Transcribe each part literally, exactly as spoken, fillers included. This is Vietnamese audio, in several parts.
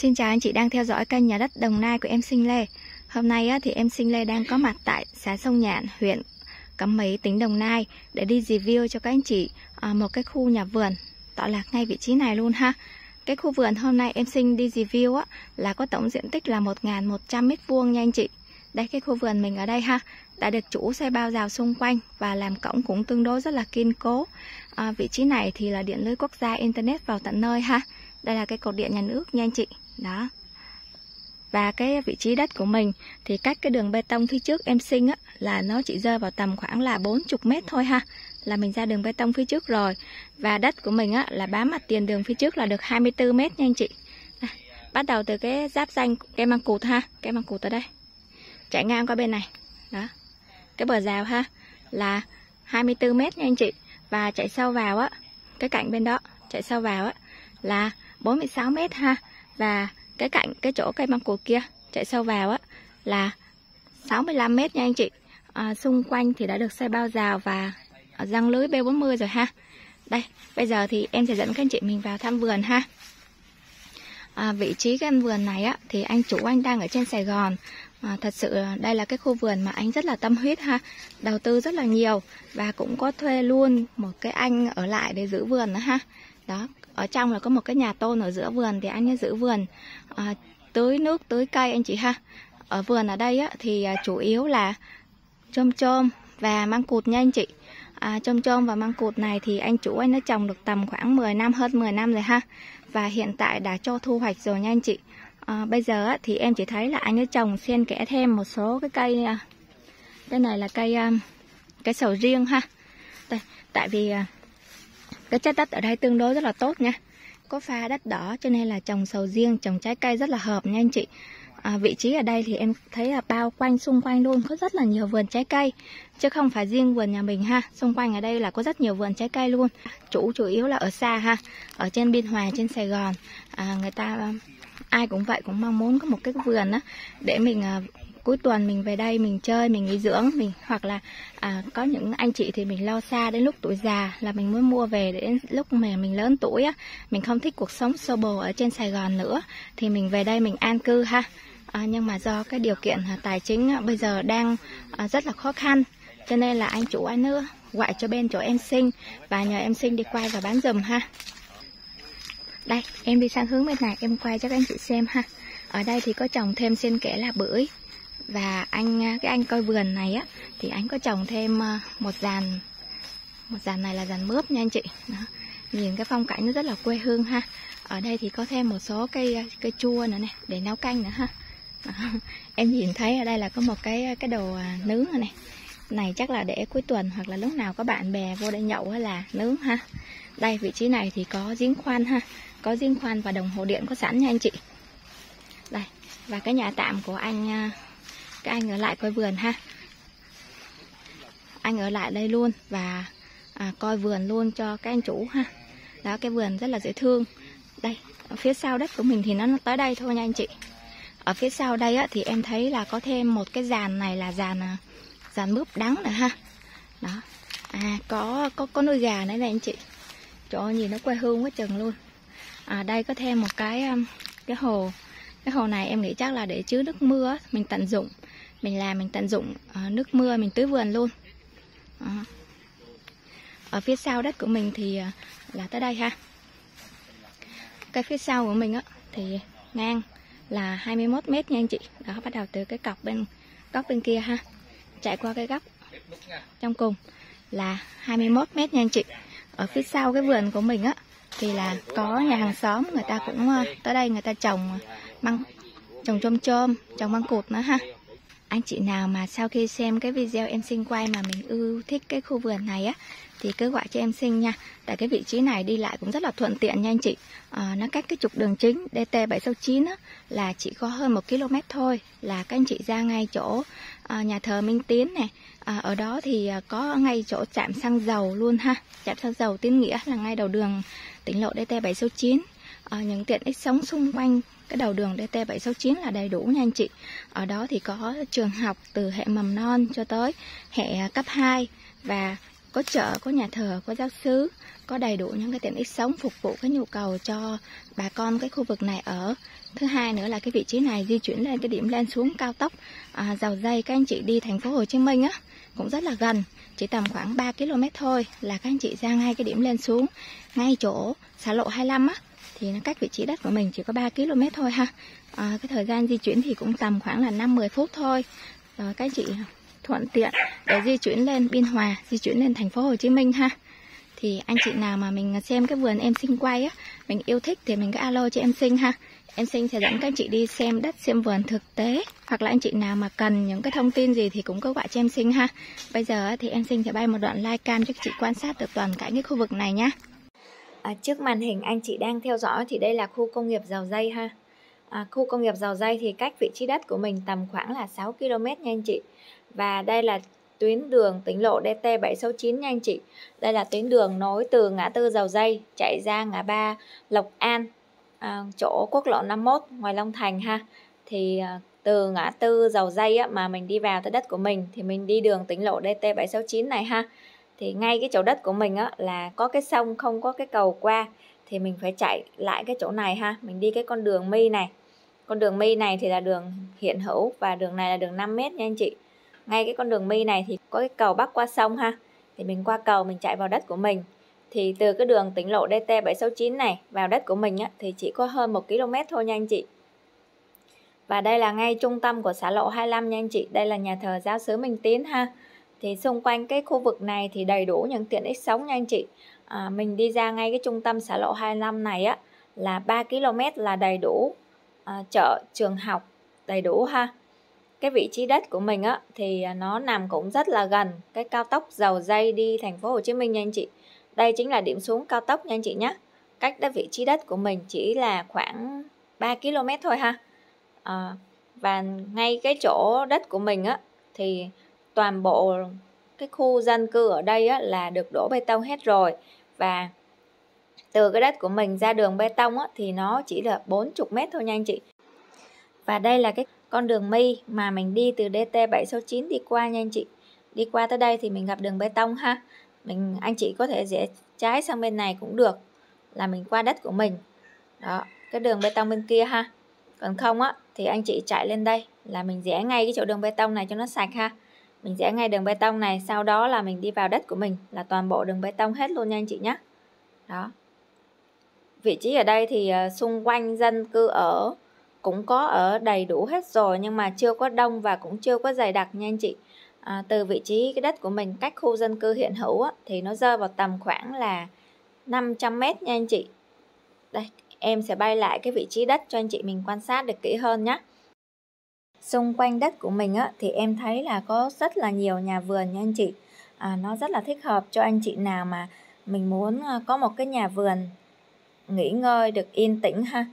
Xin chào anh chị đang theo dõi kênh Nhà đất Đồng Nai của em Sinh Lê. Hôm nay á, thì em Sinh Lê đang có mặt tại xã Sông Nhạn, huyện Cẩm Mỹ, tỉnh Đồng Nai để đi review cho các anh chị à, một cái khu nhà vườn tọa lạc ngay vị trí này luôn ha. Cái khu vườn hôm nay em Sinh đi review á, là có tổng diện tích là một nghìn một trăm mét vuông nha anh chị. Đây cái khu vườn mình ở đây ha, đã được chủ xây bao rào xung quanh và làm cổng cũng tương đối rất là kiên cố. À, vị trí này thì là điện lưới quốc gia internet vào tận nơi ha. Đây là cái cột điện nhà nước nha anh chị. Đó. Và cái vị trí đất của mình thì cách cái đường bê tông phía trước em Sinh á, là nó chỉ rơi vào tầm khoảng là bốn mươi mét thôi ha. Là mình ra đường bê tông phía trước rồi. Và đất của mình á, là bám mặt tiền đường phía trước là được hai mươi tư mét nha anh chị. À, bắt đầu từ cái giáp ranh cây măng cụt ha. Cây măng cụt ở đây, chạy ngang qua bên này. Đó. Cái bờ rào ha là hai mươi tư mét nha anh chị. Và chạy sâu vào á, cái cạnh bên đó chạy sâu vào á là bốn mươi sáu mét ha. Và cái cạnh cái chỗ cây măng cụt kia chạy sâu vào á là sáu mươi lăm mét nha anh chị. À, xung quanh thì đã được xây bao rào và răng lưới B bốn mươi rồi ha. Đây, bây giờ thì em sẽ dẫn các anh chị mình vào thăm vườn ha. À, vị trí căn vườn này á thì anh chủ anh đang ở trên Sài Gòn. À, thật sự đây là cái khu vườn mà anh rất là tâm huyết ha, đầu tư rất là nhiều và cũng có thuê luôn một cái anh ở lại để giữ vườn nữa ha. Đó, ở trong là có một cái nhà tôn ở giữa vườn thì anh ấy giữ vườn, à, tưới nước tưới cây anh chị ha. Ở vườn ở đây á thì à, chủ yếu là chôm chôm và măng cụt nha anh chị. À, chôm chôm và măng cụt này thì anh chủ anh đã trồng được tầm khoảng mười năm, hơn mười năm rồi ha. Và hiện tại đã cho thu hoạch rồi nha anh chị. À, bây giờ á, thì em chỉ thấy là anh ấy trồng xen kẽ thêm một số cái cây. Cái này là cây cái sầu riêng ha. Đây, tại vì cái chất đất ở đây tương đối rất là tốt nha, có pha đất đỏ cho nên là trồng sầu riêng, trồng trái cây rất là hợp nha anh chị. À, vị trí ở đây thì em thấy là bao quanh xung quanh luôn có rất là nhiều vườn trái cây, chứ không phải riêng vườn nhà mình ha. Xung quanh ở đây là có rất nhiều vườn trái cây luôn. Chủ chủ yếu là ở xa ha, ở trên Biên Hòa, trên Sài Gòn. À, người ta ai cũng vậy, cũng mong muốn có một cái vườn á để mình à, cuối tuần mình về đây mình chơi, mình nghỉ dưỡng mình, hoặc là à, có những anh chị thì mình lo xa đến lúc tuổi già là mình muốn mua về để lúc mà mình lớn tuổi á, mình không thích cuộc sống xô bồ ở trên Sài Gòn nữa thì mình về đây mình an cư ha. À, nhưng mà do cái điều kiện à, tài chính à, bây giờ đang à, rất là khó khăn, cho nên là anh chủ anh nữa gọi cho bên chỗ em Sinh và nhờ em Sinh đi quay và bán giùm ha. Đây, em đi sang hướng bên này em quay cho các anh chị xem ha. Ở đây thì có trồng thêm xen kẽ là bưởi. Và anh cái anh coi vườn này á thì anh có trồng thêm một dàn một dàn này là dàn mướp nha anh chị. Đó. Nhìn cái phong cảnh nó rất là quê hương ha. Ở đây thì có thêm một số cây cây chua nữa này để nấu canh nữa ha. Đó. Em nhìn thấy ở đây là có một cái cái đồ nướng này. Này chắc là để cuối tuần hoặc là lúc nào có bạn bè vô đây nhậu hay là nướng ha. Đây vị trí này thì có giếng khoan ha, có giếng khoan và đồng hồ điện có sẵn nha anh chị. Đây, và cái nhà tạm của anh, cái anh ở lại coi vườn ha. Anh ở lại đây luôn và à, coi vườn luôn cho các anh chủ ha. Đó, cái vườn rất là dễ thương. Đây, ở phía sau đất của mình thì nó tới đây thôi nha anh chị. Ở phía sau đây á, thì em thấy là có thêm một cái dàn này là dàn dàn mướp đắng nữa ha. Đó. À, có có có nuôi gà nữa này anh chị. Trời ơi, nhìn nó quê hương quá chừng luôn. À, đây có thêm một cái cái hồ. Cái hồ này em nghĩ chắc là để chứa nước mưa, mình tận dụng, mình làm mình tận dụng uh, nước mưa mình tưới vườn luôn. Uh. Ở phía sau đất của mình thì uh, là tới đây ha. Cái phía sau của mình á thì ngang là hai mươi mốt mét nha anh chị. Đó, bắt đầu từ cái cọc bên góc bên kia ha, chạy qua cái góc trong cùng là hai mươi mốt mét nha anh chị. Ở phía sau cái vườn của mình á thì là có nhà hàng xóm, người ta cũng tới đây người ta trồng măng, trồng chôm chôm, trồng măng cụt nữa ha. Anh chị nào mà sau khi xem cái video em Sinh quay mà mình ưa thích cái khu vườn này á thì cứ gọi cho em Sinh nha. Tại cái vị trí này đi lại cũng rất là thuận tiện nha anh chị. À, nó cách cái trục đường chính D T bảy sáu chín á, là chỉ có hơn một ki lô mét thôi là các anh chị ra ngay chỗ à, nhà thờ Minh Tiến này. À, ở đó thì à, có ngay chỗ trạm xăng dầu luôn ha. Trạm xăng dầu Tiến Nghĩa là ngay đầu đường tỉnh lộ D T bảy sáu chín. À, những tiện ích sống xung quanh cái đầu đường D T bảy sáu chín là đầy đủ nha anh chị. Ở đó thì có trường học từ hệ mầm non cho tới hệ cấp hai và có chợ, có nhà thờ, có giáo xứ, có đầy đủ những cái tiện ích sống phục vụ cái nhu cầu cho bà con cái khu vực này ở. Thứ hai nữa là cái vị trí này di chuyển lên cái điểm lên xuống cao tốc à, Dầu Giây, các anh chị đi thành phố Hồ Chí Minh á cũng rất là gần, chỉ tầm khoảng ba ki lô mét thôi là các anh chị ra ngay cái điểm lên xuống, ngay chỗ xa lộ hai mươi lăm á, thì nó cách vị trí đất của mình chỉ có ba ki lô mét thôi ha. À, cái thời gian di chuyển thì cũng tầm khoảng là năm mười phút thôi. Rồi các anh chị thuận tiện để di chuyển lên Biên Hòa, di chuyển lên thành phố Hồ Chí Minh ha. Thì anh chị nào mà mình xem cái vườn em Sinh quay á, mình yêu thích thì mình cứ alo cho em Sinh ha. Em Sinh sẽ dẫn các anh chị đi xem đất, xem vườn thực tế. Hoặc là anh chị nào mà cần những cái thông tin gì thì cũng cứ gọi cho em Sinh ha. Bây giờ thì em Sinh sẽ bay một đoạn live cam cho các chị quan sát được toàn cảnh cái khu vực này nhá. À, trước màn hình anh chị đang theo dõi thì đây là khu công nghiệp Dầu Giây ha. À, khu công nghiệp Dầu Giây thì cách vị trí đất của mình tầm khoảng là sáu ki lô mét nha anh chị. Và đây là tuyến đường tỉnh lộ D T bảy sáu chín nha anh chị. Đây là tuyến đường nối từ ngã tư Dầu Giây chạy ra ngã ba Lộc An, à, chỗ quốc lộ năm mươi mốt ngoài Long Thành ha. Thì à, từ ngã tư Dầu Giây á, mà mình đi vào tới đất của mình thì mình đi đường tỉnh lộ D T bảy sáu chín này ha. Thì ngay cái chỗ đất của mình á, là có cái sông không có cái cầu qua, thì mình phải chạy lại cái chỗ này ha. Mình đi cái con đường mi này. Con đường mi này thì là đường hiện hữu và đường này là đường năm mét nha anh chị. Ngay cái con đường mi này thì có cái cầu bắc qua sông ha. Thì mình qua cầu mình chạy vào đất của mình. Thì từ cái đường tỉnh lộ D T bảy sáu chín này vào đất của mình á, thì chỉ có hơn một ki lô mét thôi nha anh chị. Và đây là ngay trung tâm của xã lộ hai mươi lăm nha anh chị. Đây là nhà thờ giáo xứ Minh Tiến ha. Thì xung quanh cái khu vực này thì đầy đủ những tiện ích sống nha anh chị. À, mình đi ra ngay cái trung tâm xã lộ hai mươi lăm này á, là ba ki lô mét là đầy đủ à, chợ, trường học, đầy đủ ha. Cái vị trí đất của mình á thì nó nằm cũng rất là gần cái cao tốc Dầu Giây đi thành phố Hồ Chí Minh nha anh chị. Đây chính là điểm xuống cao tốc nha anh chị nhé. Cách đất vị trí đất của mình chỉ là khoảng ba ki lô mét thôi ha. À, và ngay cái chỗ đất của mình á thì toàn bộ cái khu dân cư ở đây á là được đổ bê tông hết rồi. Và từ cái đất của mình ra đường bê tông á thì nó chỉ là bốn mươi mét thôi nha anh chị. Và đây là cái con đường mi mà mình đi từ D T bảy sáu chín đi qua nha anh chị. Đi qua tới đây thì mình gặp đường bê tông ha. Mình anh chị có thể rẽ trái sang bên này cũng được, là mình qua đất của mình. Đó, cái đường bê tông bên kia ha. Còn không á thì anh chị chạy lên đây là mình rẽ ngay cái chỗ đường bê tông này cho nó sạch ha. Mình rẽ ngay đường bê tông này, sau đó là mình đi vào đất của mình là toàn bộ đường bê tông hết luôn nha anh chị nhé. Đó. Vị trí ở đây thì uh, xung quanh dân cư ở cũng có ở đầy đủ hết rồi, nhưng mà chưa có đông và cũng chưa có dày đặc nha anh chị. À, từ vị trí cái đất của mình cách khu dân cư hiện hữu á, thì nó rơi vào tầm khoảng là năm trăm mét nha anh chị. Đây, em sẽ bay lại cái vị trí đất cho anh chị mình quan sát được kỹ hơn nhé. Xung quanh đất của mình á, thì em thấy là có rất là nhiều nhà vườn nha anh chị. À, nó rất là thích hợp cho anh chị nào mà mình muốn có một cái nhà vườn nghỉ ngơi được yên tĩnh ha.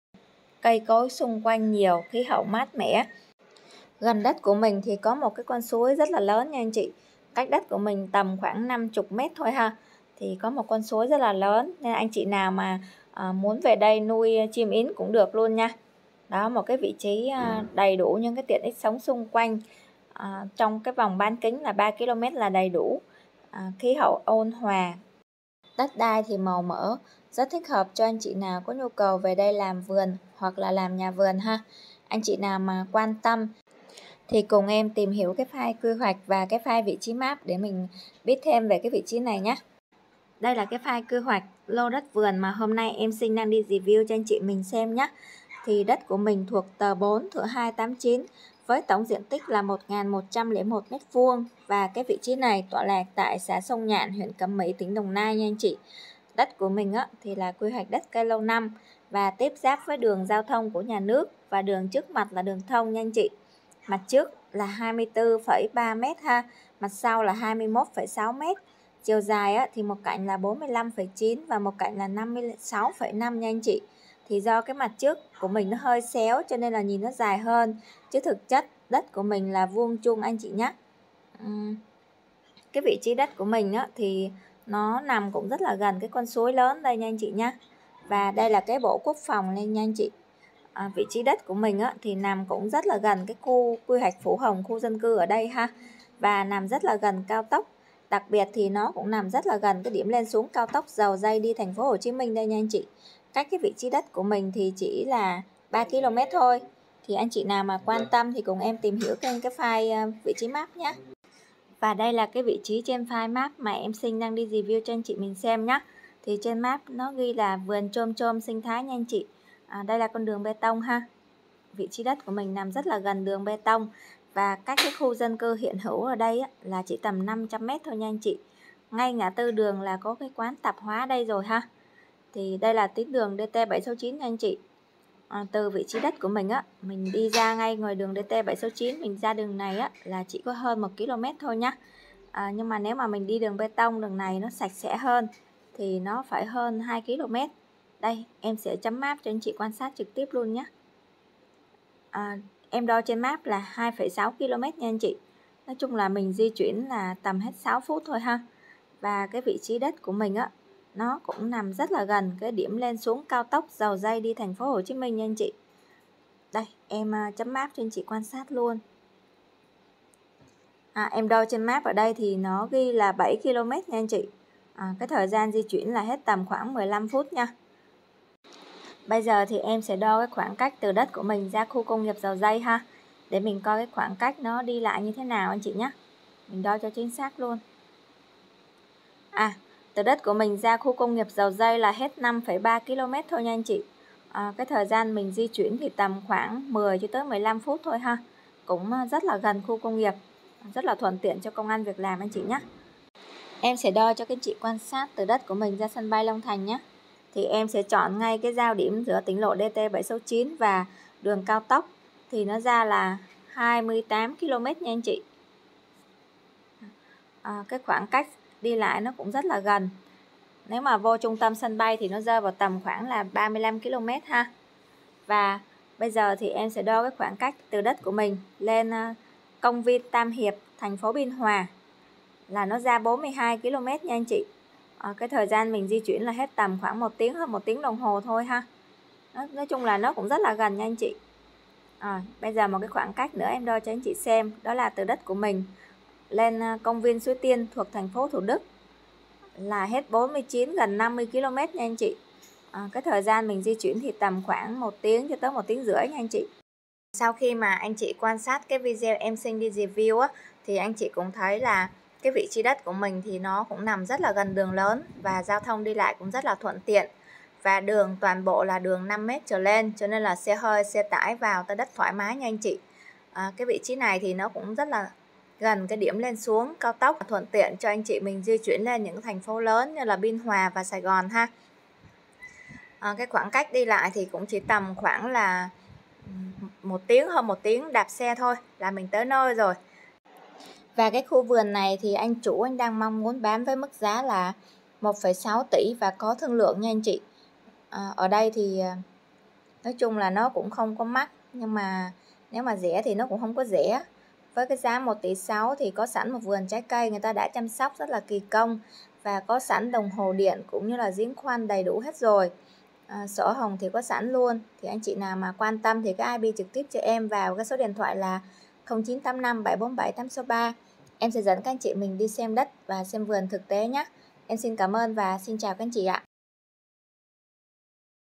Cây cối xung quanh nhiều, khí hậu mát mẻ. Gần đất của mình thì có một cái con suối rất là lớn nha anh chị. Cách đất của mình tầm khoảng năm mươi mét thôi ha. Thì có một con suối rất là lớn, nên anh chị nào mà à, muốn về đây nuôi chim yến cũng được luôn nha. Đó, một cái vị trí à, đầy đủ những cái tiện ích sống xung quanh. À, trong cái vòng bán kính là ba ki lô mét là đầy đủ. À, khí hậu ôn hòa. Đất đai thì màu mỡ, rất thích hợp cho anh chị nào có nhu cầu về đây làm vườn hoặc là làm nhà vườn ha. Anh chị nào mà quan tâm thì cùng em tìm hiểu cái file quy hoạch và cái file vị trí map để mình biết thêm về cái vị trí này nhé. Đây là cái file quy hoạch lô đất vườn mà hôm nay em Sinh đang đi review cho anh chị mình xem nhé. Thì đất của mình thuộc tờ bốn thửa hai tám chín với tổng diện tích là một nghìn một trăm lẻ một mét vuông. Và cái vị trí này tọa lạc tại xã Sông Nhạn, huyện Cẩm Mỹ, tỉnh Đồng Nai nha anh chị. Đất của mình á, thì là quy hoạch đất cây lâu năm và tiếp giáp với đường giao thông của nhà nước và đường trước mặt là đường thông nha anh chị. Mặt trước là hai mươi tư phẩy ba mét ha, mặt sau là hai mươi mốt phẩy sáu mét. Chiều dài á, thì một cạnh là bốn mươi lăm phẩy chín và một cạnh là năm mươi sáu phẩy năm nha anh chị. Thì do cái mặt trước của mình nó hơi xéo cho nên là nhìn nó dài hơn, chứ thực chất đất của mình là vuông chung anh chị nhé. Uhm. Cái vị trí đất của mình á, thì nó nằm cũng rất là gần cái con suối lớn đây nha anh chị nhé. Và đây là cái bộ quốc phòng lên nha anh chị. À, vị trí đất của mình á, thì nằm cũng rất là gần cái khu quy hoạch Phủ Hồng, khu dân cư ở đây ha. Và nằm rất là gần cao tốc Đặc biệt thì nó cũng nằm rất là gần cái điểm lên xuống cao tốc Dầu Giây đi thành phố Hồ Chí Minh đây nha anh chị. Cách cái vị trí đất của mình thì chỉ là ba ki lô mét thôi. Thì anh chị nào mà quan tâm thì cùng em tìm hiểu kênh cái file vị trí map nhé. Và đây là cái vị trí trên file map mà em Sinh đang đi review cho anh chị mình xem nhé. Thì trên map nó ghi là vườn chôm chôm sinh thái nha anh chị. À, đây là con đường bê tông ha. Vị trí đất của mình nằm rất là gần đường bê tông. Và cách cái khu dân cư hiện hữu ở đây á, là chỉ tầm năm trăm mét thôi nha anh chị. Ngay ngã tư đường là có cái quán tạp hóa đây rồi ha. Thì đây là tuyến đường D T bảy sáu chín nha anh chị. À, từ vị trí đất của mình á, mình đi ra ngay ngoài đường D T bảy sáu chín, mình ra đường này á là chỉ có hơn một ki lô mét thôi nhá. À, nhưng mà nếu mà mình đi đường bê tông, đường này nó sạch sẽ hơn thì nó phải hơn hai ki lô mét. Đây, em sẽ chấm map cho anh chị quan sát trực tiếp luôn nhé. À, em đo trên map là hai phẩy sáu ki lô mét nha anh chị. Nói chung là mình di chuyển là tầm hết sáu phút thôi ha. Và cái vị trí đất của mình á, nó cũng nằm rất là gần cái điểm lên xuống cao tốc Dầu Giây đi thành phố Hồ Chí Minh nha anh chị. Đây, em chấm map cho anh chị quan sát luôn. À, em đo trên map ở đây thì nó ghi là bảy ki lô mét nha anh chị. À, cái thời gian di chuyển là hết tầm khoảng mười lăm phút nha. Bây giờ thì em sẽ đo cái khoảng cách từ đất của mình ra khu công nghiệp Dầu Giây ha. Để mình coi cái khoảng cách nó đi lại như thế nào anh chị nhé. Mình đo cho chính xác luôn. À, từ đất của mình ra khu công nghiệp Dầu Giây là hết năm phẩy ba ki lô mét thôi nha anh chị. À, cái thời gian mình di chuyển thì tầm khoảng mười cho tới mười lăm phút thôi ha. Cũng rất là gần khu công nghiệp, rất là thuận tiện cho công ăn việc làm anh chị nhé. Em sẽ đo cho các anh chị quan sát từ đất của mình ra sân bay Long Thành nhé. Thì em sẽ chọn ngay cái giao điểm giữa tỉnh lộ D T bảy sáu chín và đường cao tốc. Thì nó ra là hai mươi tám ki lô mét nha anh chị. À, cái khoảng cách đi lại nó cũng rất là gần. Nếu mà vô trung tâm sân bay thì nó rơi vào tầm khoảng là ba mươi lăm ki lô mét ha. Và bây giờ thì em sẽ đo cái khoảng cách từ đất của mình lên công viên Tam Hiệp, thành phố Biên Hòa là nó ra bốn mươi hai ki lô mét nha anh chị. À, cái thời gian mình di chuyển là hết tầm khoảng một tiếng hơn một tiếng đồng hồ thôi ha. Nói, nói chung là nó cũng rất là gần nha anh chị. À, bây giờ một cái khoảng cách nữa em đo cho anh chị xem, đó là từ đất của mình lên công viên Suối Tiên thuộc thành phố Thủ Đức là hết bốn mươi chín, gần năm mươi ki lô mét nha anh chị. À, cái thời gian mình di chuyển thì tầm khoảng một tiếng cho tới một tiếng rưỡi nha anh chị. Sau khi mà anh chị quan sát cái video em Sinh đi review á, thì anh chị cũng thấy là cái vị trí đất của mình thì nó cũng nằm rất là gần đường lớn và giao thông đi lại cũng rất là thuận tiện. Và đường toàn bộ là đường năm mét trở lên, cho nên là xe hơi, xe tải vào tới đất thoải mái nha anh chị. À, cái vị trí này thì nó cũng rất là gần cái điểm lên xuống cao tốc, thuận tiện cho anh chị mình di chuyển lên những thành phố lớn như là Biên Hòa và Sài Gòn ha. À, cái khoảng cách đi lại thì cũng chỉ tầm khoảng là một tiếng, hơn một tiếng đạp xe thôi là mình tới nơi rồi. Và cái khu vườn này thì anh chủ anh đang mong muốn bán với mức giá là một phẩy sáu tỷ và có thương lượng nha anh chị. À, ở đây thì nói chung là nó cũng không có mắc, nhưng mà nếu mà rẻ thì nó cũng không có rẻ. Với cái giá một tỷ sáu thì có sẵn một vườn trái cây người ta đã chăm sóc rất là kỳ công, và có sẵn đồng hồ điện cũng như là giếng khoan đầy đủ hết rồi. À, sổ hồng thì có sẵn luôn. Thì anh chị nào mà quan tâm thì cái i bê trực tiếp cho em vào cái số điện thoại là không chín tám năm bảy bốn bảy tám sáu ba. Em sẽ dẫn các anh chị mình đi xem đất và xem vườn thực tế nhé. Em xin cảm ơn và xin chào các anh chị ạ.